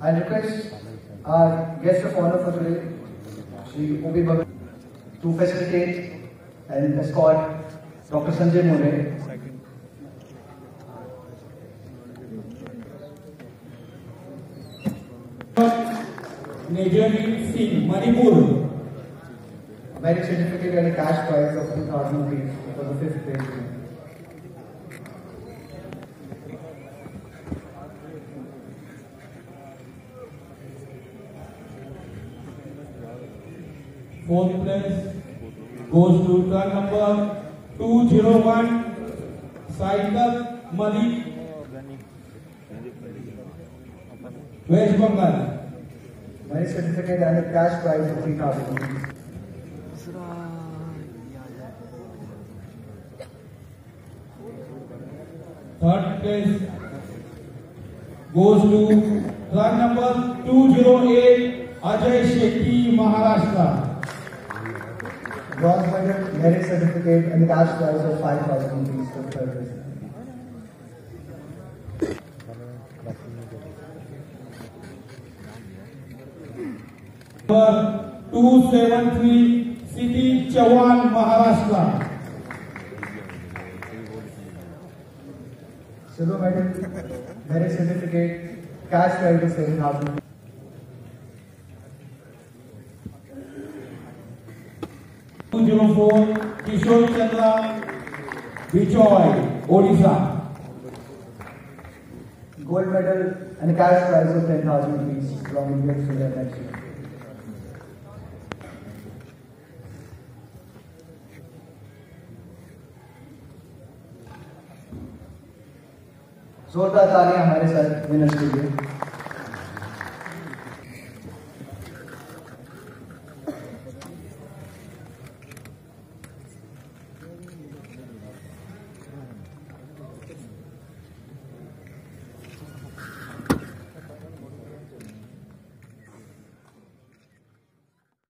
I request our guest of honor for today, Shri IBBFF, to facilitate and escort Dr. Sanjay More. Singh, Manipur. Merit certificate and a cash prize of 2,000 rupees for the 5th place. Fourth place goes to turn number 201, Saikat Malik, West Bengal. Merit certificate and a cash prize of 3,000 rupees. Third place goes to run number 208, Ajay Shetty, Maharashtra. Bronze medal, merit certificate and a cash prize of 5,000 rupees for third place. Number 273, Siti Chawan, Maharashtra. Silver medal, merit certificate, cash prize of 7,000 rupees. Kishore Chandra Bichoy, Odisha. Gold medal and a cash prize of 10,000 rupees from India to the next year. जोरदार तालियां हमारे साथ winners के लिए।